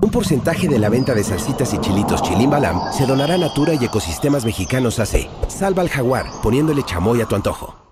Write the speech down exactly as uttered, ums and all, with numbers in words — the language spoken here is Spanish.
Un porcentaje de la venta de salsitas y chilitos Chilimbalam se donará a Natura y Ecosistemas Mexicanos A C. Salva al jaguar, poniéndole chamoy a tu antojo.